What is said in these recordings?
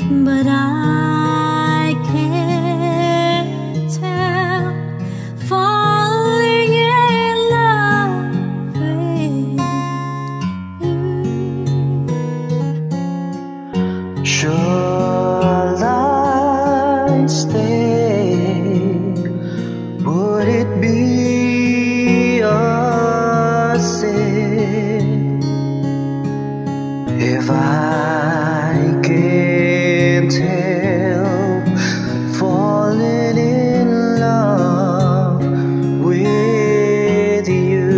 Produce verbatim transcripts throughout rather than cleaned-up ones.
but I can't tell. Falling in love with you. Shall I stay? Would it be a sin if I can't help falling in love with you?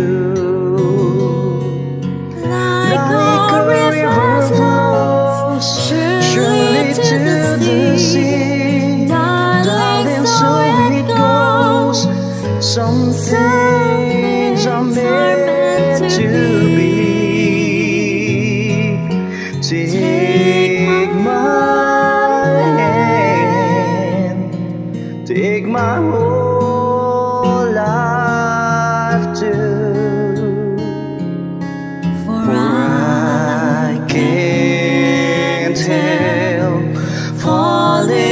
Like, like a river flows surely to the sea, darling, so it goes. Some things are meant to be. Take my hand, take my whole life too. For I can't help falling